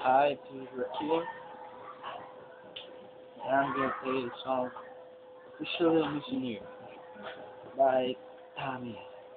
Hi, this is Rakim, and I'm gonna play the song Officially Missing You by Tommy.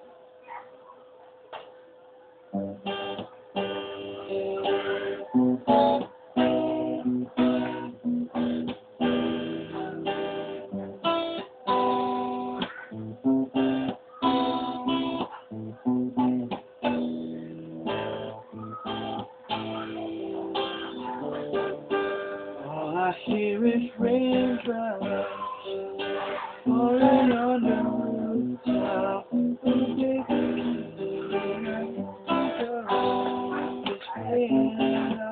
All I hear is raindrops falling on the rooftop. It's raining